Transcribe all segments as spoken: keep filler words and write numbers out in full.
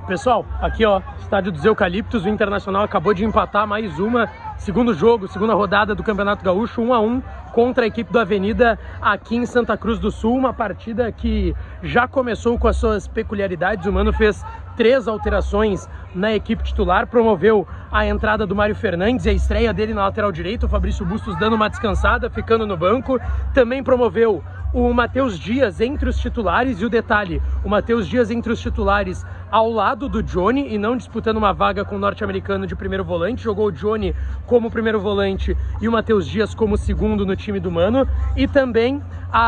Pessoal, aqui ó, estádio dos Eucaliptos, o Internacional acabou de empatar mais uma, segundo jogo, segunda rodada do Campeonato Gaúcho, um a um contra a equipe do Avenida aqui em Santa Cruz do Sul, uma partida que já começou com as suas peculiaridades. O Mano fez três alterações na equipe titular, promoveu a entrada do Mário Fernandes e a estreia dele na lateral direita, o Fabrício Bustos dando uma descansada, ficando no banco, também promoveu o Matheus Dias entre os titulares, e o detalhe, o Matheus Dias entre os titulares ao lado do Johnny e não disputando uma vaga com o norte-americano de primeiro volante, jogou o Johnny como primeiro volante e o Matheus Dias como segundo no time do Mano, e também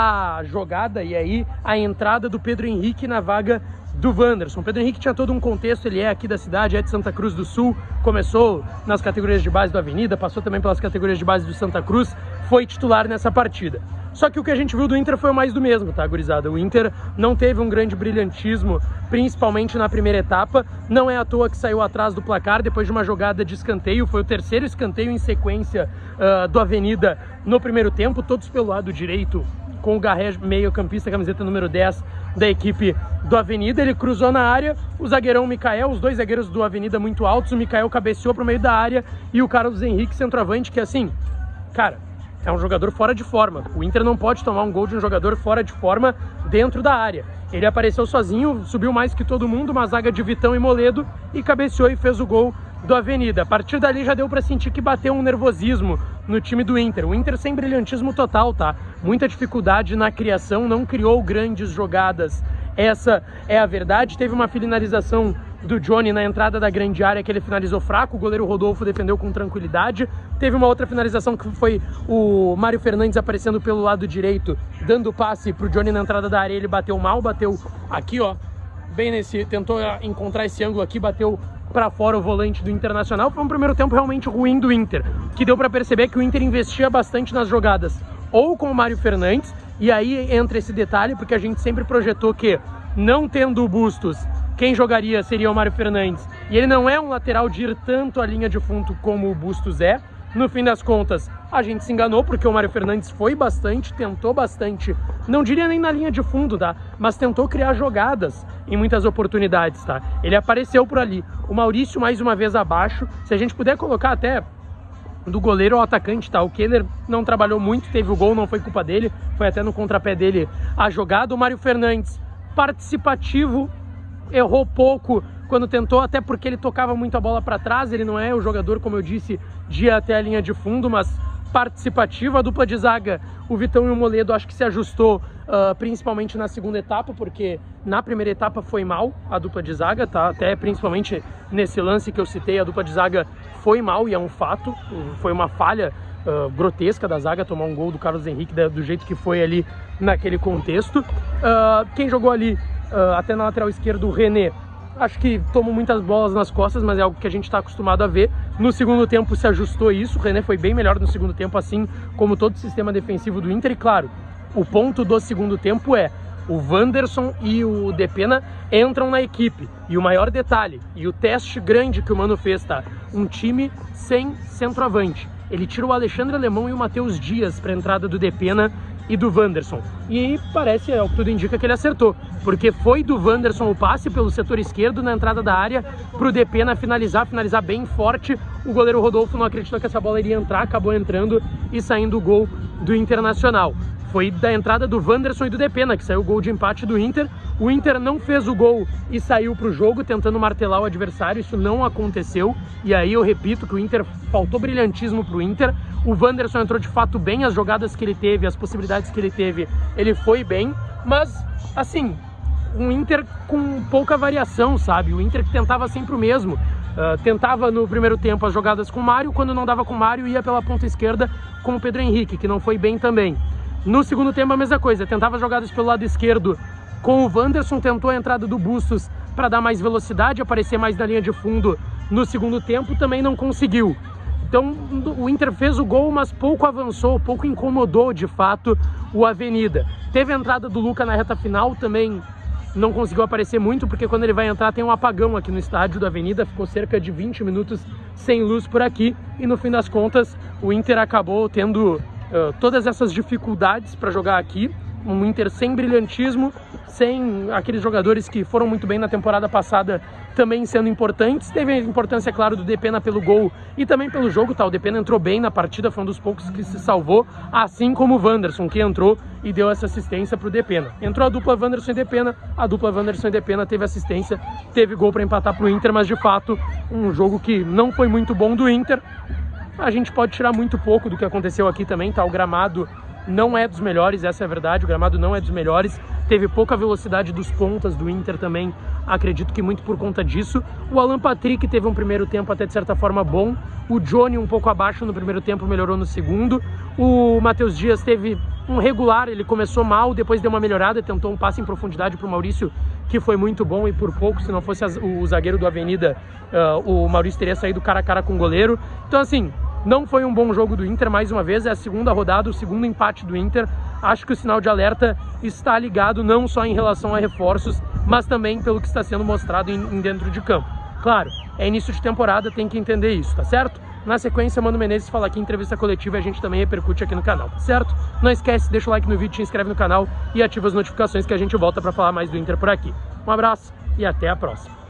a jogada e aí a entrada do Pedro Henrique na vaga do Wanderson. Pedro Henrique tinha todo um contexto, ele é aqui da cidade, é de Santa Cruz do Sul, começou nas categorias de base do Avenida, passou também pelas categorias de base do Santa Cruz, foi titular nessa partida. Só que o que a gente viu do Inter foi mais do mesmo, tá, gurizada? O Inter não teve um grande brilhantismo, principalmente na primeira etapa. Não é à toa que saiu atrás do placar depois de uma jogada de escanteio. Foi o terceiro escanteio em sequência uh, do Avenida no primeiro tempo, todos pelo lado direito, com o Garré, meio campista, camiseta número dez da equipe do Avenida. Ele cruzou na área, o zagueirão Mikael, os dois zagueiros do Avenida muito altos, o Mikael cabeceou para o meio da área e o Carlos Henrique, centroavante, que assim, cara, é um jogador fora de forma. O Inter não pode tomar um gol de um jogador fora de forma dentro da área. Ele apareceu sozinho, subiu mais que todo mundo, uma zaga de Vitão e Moledo, e cabeceou e fez o gol do Avenida. A partir dali já deu para sentir que bateu um nervosismo no time do Inter. O Inter sem brilhantismo total, tá? Muita dificuldade na criação, não criou grandes jogadas. Essa é a verdade. Teve uma finalização do Johnny na entrada da grande área que ele finalizou fraco, o goleiro Rodolfo defendeu com tranquilidade. Teve uma outra finalização que foi o Mário Fernandes aparecendo pelo lado direito, dando passe pro Johnny na entrada da área, ele bateu mal, bateu aqui ó, bem nesse, tentou encontrar esse ângulo aqui, bateu para fora o volante do Internacional. Foi um primeiro tempo realmente ruim do Inter, que deu para perceber que o Inter investia bastante nas jogadas, ou com o Mário Fernandes, e aí entra esse detalhe, porque a gente sempre projetou que, não tendo o Bustos, quem jogaria seria o Mário Fernandes, e ele não é um lateral de ir tanto à linha de fundo como o Bustos é. No fim das contas, a gente se enganou, porque o Mário Fernandes foi bastante, tentou bastante, não diria nem na linha de fundo, tá? Mas tentou criar jogadas em muitas oportunidades, tá? Ele apareceu por ali. O Maurício mais uma vez abaixo, se a gente puder colocar até do goleiro ao atacante, tá? O Keller não trabalhou muito, teve o gol, não foi culpa dele, foi até no contrapé dele a jogada. O Mário Fernandes, participativo, errou pouco quando tentou, até porque ele tocava muito a bola para trás. Ele não é o jogador, como eu disse, de ir até a linha de fundo, mas participativo. A dupla de zaga, o Vitão e o Moledo, acho que se ajustou uh, principalmente na segunda etapa, porque na primeira etapa foi mal a dupla de zaga, tá? Até principalmente nesse lance que eu citei, a dupla de zaga foi mal, e é um fato, foi uma falha uh, grotesca da zaga tomar um gol do Carlos Henrique da, do jeito que foi ali naquele contexto. Uh, quem jogou ali uh, até na lateral esquerda, o René, acho que tomou muitas bolas nas costas, mas é algo que a gente está acostumado a ver. No segundo tempo se ajustou isso, o René foi bem melhor no segundo tempo, assim como todo o sistema defensivo do Inter. E claro, o ponto do segundo tempo é o Wanderson e o Depena entram na equipe. E o maior detalhe, e o teste grande que o Mano fez, tá? Um time sem centroavante. Ele tira o Alexandre Alemão e o Matheus Dias para a entrada do Depena e do Wanderson. E parece, é o que tudo indica, que ele acertou, porque foi do Wanderson o passe pelo setor esquerdo na entrada da área pro Depena finalizar, finalizar bem forte. O goleiro Rodolfo não acreditou que essa bola iria entrar, acabou entrando e saindo o gol do Internacional. Foi da entrada do Wanderson e do Depena que saiu o gol de empate do Inter. O Inter não fez o gol e saiu para o jogo tentando martelar o adversário, isso não aconteceu. E aí eu repito que o Inter, faltou brilhantismo para o Inter. O Wanderson entrou de fato bem, as jogadas que ele teve, as possibilidades que ele teve, ele foi bem. Mas, assim, um Inter com pouca variação, sabe? O Inter que tentava sempre o mesmo. Uh, tentava no primeiro tempo as jogadas com o Mário, quando não dava com o Mário ia pela ponta esquerda com o Pedro Henrique, que não foi bem também. No segundo tempo a mesma coisa, tentava jogadas pelo lado esquerdo com o Wanderson, tentou a entrada do Bustos para dar mais velocidade, aparecer mais na linha de fundo no segundo tempo, também não conseguiu. Então o Inter fez o gol, mas pouco avançou, pouco incomodou de fato o Avenida. Teve a entrada do Luca na reta final, também não conseguiu aparecer muito, porque quando ele vai entrar tem um apagão aqui no estádio do Avenida, ficou cerca de vinte minutos sem luz por aqui, e no fim das contas o Inter acabou tendo Uh, todas essas dificuldades para jogar aqui. Um Inter sem brilhantismo, sem aqueles jogadores que foram muito bem na temporada passada também sendo importantes. Teve a importância, claro, do Depena pelo gol e também pelo jogo, tá? O Depena entrou bem na partida, foi um dos poucos que se salvou, assim como o Wanderson, que entrou e deu essa assistência pro Depena. Entrou a dupla Wanderson e Depena, a dupla Wanderson e Depena teve assistência, teve gol para empatar pro Inter, mas de fato um jogo que não foi muito bom do Inter. A gente pode tirar muito pouco do que aconteceu aqui também, tá? O gramado não é dos melhores, essa é a verdade, o gramado não é dos melhores. Teve pouca velocidade dos pontas do Inter também, acredito que muito por conta disso. O Alan Patrick teve um primeiro tempo até de certa forma bom. O Johnny um pouco abaixo no primeiro tempo, melhorou no segundo. O Matheus Dias teve um regular, ele começou mal, depois deu uma melhorada, tentou um passe em profundidade para o Maurício, que foi muito bom e por pouco, se não fosse o zagueiro do Avenida, uh, o Maurício teria saído cara a cara com o goleiro. Então assim, não foi um bom jogo do Inter, mais uma vez, é a segunda rodada, o segundo empate do Inter. Acho que o sinal de alerta está ligado não só em relação a reforços, mas também pelo que está sendo mostrado em, em dentro de campo. Claro, é início de temporada, tem que entender isso, tá certo? Na sequência, Mano Menezes fala aqui em entrevista coletiva e a gente também repercute aqui no canal, tá certo? Não esquece, deixa o like no vídeo, te inscreve no canal e ativa as notificações que a gente volta para falar mais do Inter por aqui. Um abraço e até a próxima.